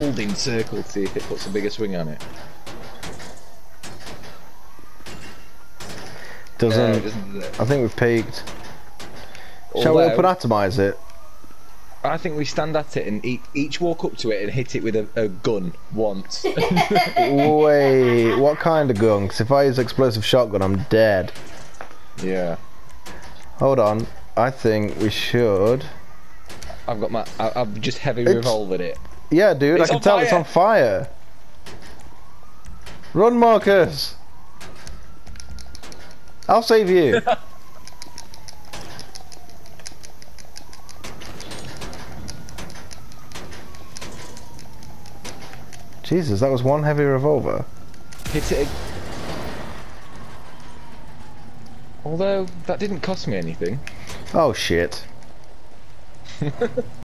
holding circle to see if it puts a bigger swing on it. Doesn't. Doesn't it? I think we've peaked. Shall we open atomize it? I think we stand at it and each walk up to it and hit it with a gun once. Wait, what kind of gun? 'Cause if I use explosive shotgun, I'm dead. Yeah. Hold on. I think we should. I've got my. I've just heavy revolvered it. Yeah, dude, I can tell it's on fire. Run, Marcus. I'll save you. Jesus, that was one heavy revolver. Hit it. Although that didn't cost me anything. Oh shit.